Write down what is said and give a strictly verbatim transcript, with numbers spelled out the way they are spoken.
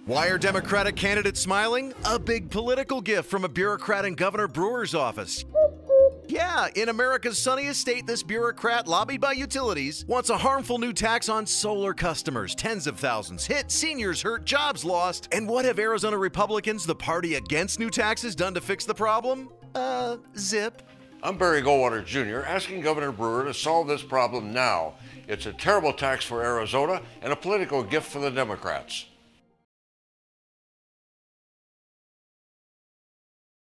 Why are Democratic candidates smiling? A big political gift from a bureaucrat in Governor Brewer's office. Yeah, in America's sunniest state, this bureaucrat, lobbied by utilities, wants a harmful new tax on solar customers. Tens of thousands hit, seniors hurt, jobs lost. And what have Arizona Republicans, the party against new taxes, done to fix the problem? Uh, zip. I'm Barry Goldwater, Junior, asking Governor Brewer to solve this problem now. It's a terrible tax for Arizona and a political gift for the Democrats.